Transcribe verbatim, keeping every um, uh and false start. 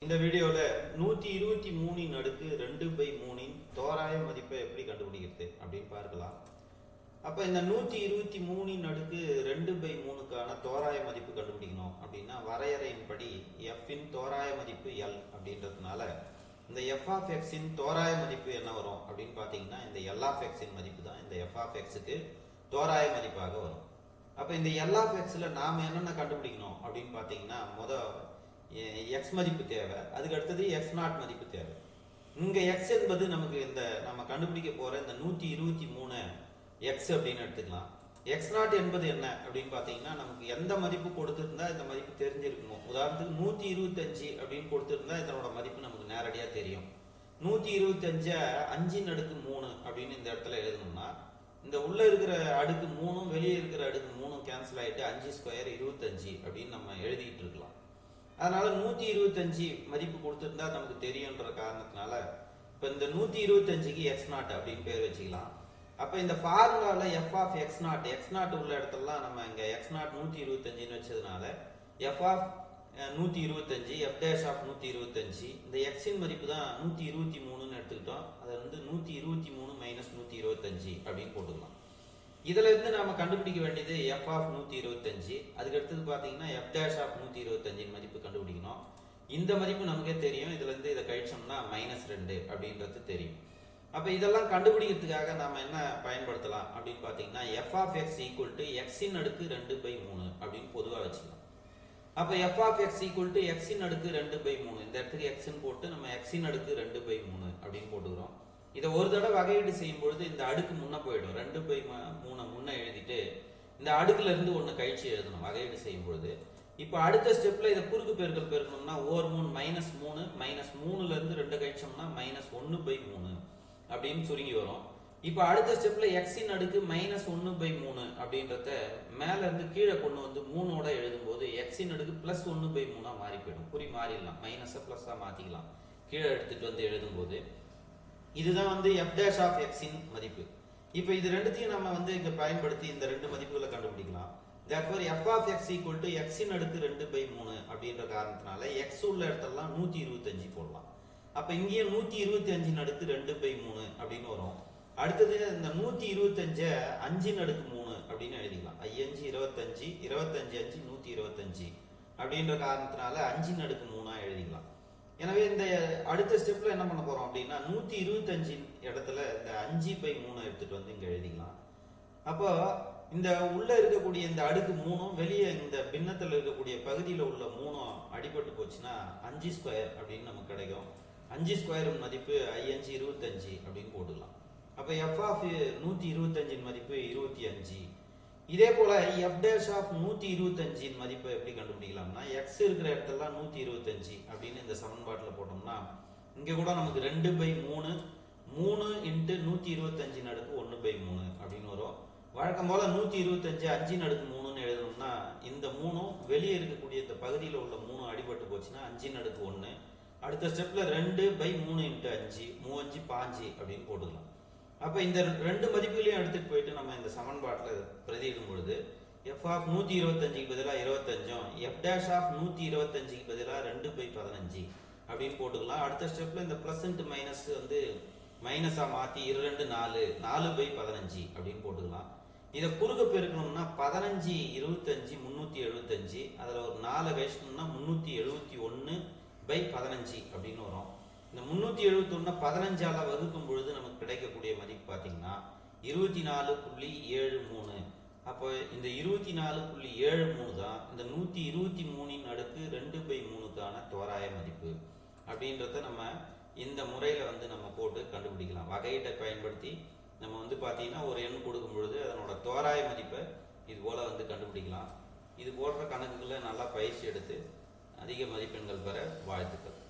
இந்த வீடியோல நூத்தி இருபத்தி மூணின் அடுக்கு ரெண்டு பை மூணின் தோராய மதிப்பை எப்படி கண்டுபிடிக்கிறது அப்படின்னு பார்க்கலாம். அப்ப இந்த நூத்தி இருபத்தி மூணின் அடுக்கு ரெண்டு பை மூணுக்கான தோராய மதிப்பு கண்டுபிடிக்கணும் அப்படின்னா வரையறையின்படி f இன் தோராய மதிப்பு l அப்படின்றதுனால இந்த f of x இன் தோராய மதிப்பு என்ன வரும் அப்படின்னு பாத்தீங்கன்னா இந்த l of x இன் மதிப்பு தான் இந்த f of x க்கு தோராய மதிப்பாக வரும். அப்ப இந்த l of x ல நாம என்னென்ன கண்டுபிடிக்கணும் அப்படின்னு பாத்தீங்கன்னா முத x மதிப்பு தேவை, அதுக்கு அடுத்தது x நாட் மதிப்பு தேவை. இங்க x என்பது நமக்கு இந்த நம்ம கண்டுபிடிக்க போற இந்த நூத்தி இருபத்தி மூணு x அப்படின்னு எடுத்துக்கலாம். x நாட் என்பது என்ன அப்படின்னு பாத்தீங்கன்னா நமக்கு எந்த மதிப்பு கொடுத்திருந்தா இந்த மதிப்பு தெரிஞ்சிருக்கணும். உதாரணத்துக்கு நூத்தி இருபத்தி அஞ்சு அப்படின்னு கொடுத்திருந்தா இதனோட மதிப்பு நமக்கு நேரடியா தெரியும். நூத்தி இருபத்தி அஞ்ச அஞ்சின் அடுக்கு மூணு அப்படின்னு இந்த இடத்துல எழுதணும்னா இந்த உள்ள இருக்கிற அடுக்கு மூணும் வெளியே இருக்கிற அடுக்கு மூணும் கேன்சல் ஆயிட்டு அஞ்சு ஸ்கொயர் இருபத்தஞ்சு அப்படின்னு நம்ம எழுதிட்டு இருக்கலாம். அதனால நூத்தி இருபத்தி அஞ்சு மதிப்பு கொடுத்திருந்தா நமக்கு தெரியும்ன்ற காரணத்தினால இப்ப இந்த நூத்தி இருபத்தி அஞ்சுக்கு எக்ஸ் நாட் அப்படின்னு பேர் வச்சுக்கலாம். அப்ப இந்த ஃபார்முலால f of x naught x naught உள்ள இடத்துலலாம் நம்ம இங்க x நாட் நூத்தி இருபத்தி அஞ்சுன்னு வச்சதுனால f of நூத்தி இருபத்தி அஞ்சு f dash of நூத்தி இருபத்தி அஞ்சு இந்த x இன் மதிப்பு தான் நூத்தி இருபத்தி மூணுன்னு எடுத்துக்கிட்டோம். அதை வந்து நூத்தி இருபத்தி மூணு மைனஸ் நூத்தி இருபத்தி அஞ்சு அப்படின்னு போட்டுக்கலாம். இதுல இருந்து நாம கண்டுபிடிக்க வேண்டியது f of நூத்தி இருபத்தி அஞ்சு, அதுக்கு அடுத்தது பாத்தீங்கன்னா f dash of நூத்தி இருபத்தி அஞ்சு மதிப்பு கண்டுபிடிக்கணும். இந்த மதிப்பு நமக்கே தெரியும், இதுல இருந்து இதை கழிச்சோம்னா மைனஸ் ரெண்டு அப்படின்றது தெரியும். அப்ப இதெல்லாம் கண்டுபிடிக்கிறதுக்காக நாம என்ன பயன்படுத்தலாம் அப்படின்னு பாத்தீங்கன்னா f of x equal to x இன் அடுக்கு ரெண்டு பை மூணு அப்படின்னு பொதுவா வச்சுக்கலாம். அப்ப f of x equal to x இன் அடுக்கு ரெண்டு பை மூணு, இந்த இடத்துக்கு x ன்னு போட்டு நம்ம x இன் அடுக்கு ரெண்டு பை மூணு அப்படின்னு போட்டுக்கிறோம். இதை ஒரு தடவை வகையீடு செய்யும் பொழுது இந்த அடுக்கு முன்ன போயிடும். ரெண்டு பை மூணு முன்ன எழுதிட்டு இந்த அடுக்குல இருந்து ஒண்ணு கழிச்சு எழுதணும் வகையீடு செய்யும் பொழுது. இப்ப அடுத்த ஸ்டெப்ல இதை குறுக்கு பெருக்கல் பெருக்கணும்னா ஓர் மூணு மைனஸ் மூணு மைனஸ் மூணுல இருந்து ரெண்டு கழிச்சோம்னா மைனஸ் ஒன்னு பை மூணு அப்படின்னு சுருங்கி வரும். இப்ப அடுத்த ஸ்டெப்ல எக்ஸின் அடுக்கு மைனஸ் ஒன்னு பை மூணு அப்படின்றத மேல இருந்து கீழே கொண்டு வந்து மூணோட எழுதும் போது எக்ஸின் அடுக்கு பிளஸ் ஒன்னு பை மூணா மாறி போயிடும். குறி மாறிடலாம், மைனஸ பிளஸ்ஸா மாத்திக்கலாம் கீழே எடுத்துட்டு வந்து எழுதும் போது. இதுதான் வந்து f dash of x இன் மதிப்பு. இப்ப இது ரெண்டுத்தையும் நம்ம வந்து இங்க பயன்படுத்தி இந்த ரெண்டு மதிப்புகளை கண்டுபிடிக்கலாம். therefore f of x equal to x இன் அடுக்கு ரெண்டு பை மூணு அப்படின்ற காரணத்தினால x உள்ள இடத்தெல்லாம் நூத்தி இருபத்தி அஞ்சு போடலாம். அப்ப இங்கேயே நூத்தி இருபத்தி அஞ்சின் அடுக்கு ரெண்டு பை மூணு அப்படின்னு வரும். அடுத்தது இந்த நூத்தி இருபத்தி அஞ்ச அஞ்சின் அடுக்கு மூணு அப்படின்னு எழுதிக்கலாம். ஐயஞ்சு இருபத்தஞ்சு இருபத்தஞ்சு அஞ்சு நூத்தி இருபத்தி அஞ்சு அப்படின்ற காரணத்தினால அஞ்சின் அடுக்கு மூணா எழுதிக்கலாம். எனவே இந்த அடுத்த ஸ்டெப்ல என்ன பண்ண போறோம் அப்படின்னா நூத்தி இருபத்தி அஞ்சு இடத்துல இந்த அஞ்சு பை மூணு எடுத்துட்டு வந்து இங்க எழுதிக்கலாம். அப்போ இந்த உள்ள இருக்கக்கூடிய இந்த அடுக்கு மூணும் வெளியே இந்த பின்னத்துல இருக்கக்கூடிய பகுதியில உள்ள மூணும் அடிபட்டு போச்சுன்னா அஞ்சு ஸ்கொயர் அப்படின்னு நமக்கு கிடைக்கும். அஞ்சு ஸ்கொயர் மதிப்பு ஐயஞ்சு இருபத்தஞ்சு அப்படின்னு போட்டுக்கலாம். அப்ப f of நூத்தி இருபத்தி அஞ்சின் மதிப்பு இருபத்தி அஞ்சு. இதே போல f dash of நூத்தி இருபத்தி அஞ்சின் மதிப்பை எப்படி கண்டுபிடிக்கலாம்னா x இருக்கிற இடத்துல நூத்தி இருபத்தி அஞ்சு அப்படின்னு இந்த சமன்பாட்டுல போட்டோம்னா இங்க கூட நமக்கு ரெண்டு பை மூணு மூணு இன்ட்டு நூத்தி இருபத்தி அஞ்சின் அடுக்கு ஒன்னு பை மூணு அப்படின்னு வரும். வழக்கம் போல நூத்தி இருபத்தி அஞ்சு அஞ்சின் அடுக்கு மூணுன்னு எழுதணும்னா இந்த மூணும் வெளியே இருக்கக்கூடிய இந்த பகுதியில் உள்ள மூணு அடிபட்டு போச்சுன்னா அஞ்சின் அடுக்கு ஒன்னு. அடுத்த ஸ்டெப்ல ரெண்டு பை மூணு இன்ட்டு அஞ்சு மூவஞ்சு பாஞ்சு அப்படின்னு போட்டுக்கலாம். அப்ப இந்த ரெண்டு மதிப்புகளையும் எடுத்துட்டு போயிட்டு நம்ம இந்த சமன்பாட்டுல பிரதியிடும் பொழுது f of நூத்தி இருபத்தி அஞ்சுக்கு பதிலா இருபத்தஞ்சும் f dash of நூத்தி இருபத்தி அஞ்சுக்கு பதிலா ரெண்டு பை பதினஞ்சு அப்படின்னு போட்டுக்கலாம். அடுத்த ஸ்டெப்ல இந்த பிளஸ் இன்ட்டு மைனஸ் வந்து மைனஸா மாத்தி இரண்டு நாலு நாலு பை பதினஞ்சு அப்படின்னு போட்டுக்கலாம். இதை குறுக்க பெருக்கணும்னா பதினஞ்சு இருபத்தஞ்சு முன்னூத்தி எழுபத்தஞ்சு அதுல ஒரு நாலு கழிச்சோம்னா முன்னூத்தி எழுபத்தி ஒன்னு பை பதினஞ்சு அப்படின்னு வரும். இந்த முன்னூத்தி எழுபத்தி ஒன்னு பதினஞ்சால வகுக்கும் பொழுது நமக்கு கிடைக்கக்கூடிய மதிப்பு பாத்தீங்கன்னா இருபத்தி நாலு புள்ளி ஏழு மூணு. அப்போ இந்த இருபத்தி நாலு புள்ளி ஏழு மூணு தான் இந்த நூத்தி இருபத்தி மூணின் அடுக்கு ரெண்டு பை மூணுக்கான தோராய மதிப்பு அப்படின்றத நம்ம இந்த முறையில வந்து நம்ம போட்டு கண்டுபிடிக்கலாம். வகையீட்டை பயன்படுத்தி நம்ம வந்து பாத்தீங்கன்னா ஒரு எண் கொடுக்கும் பொழுது அதனோட தோராய மதிப்பை இது போல வந்து கண்டுபிடிக்கலாம். இது போன்ற கணக்குகளை நல்லா பயிற்சி எடுத்து அதிக மதிப்பெண்கள் பெற வாழ்த்துக்கள்.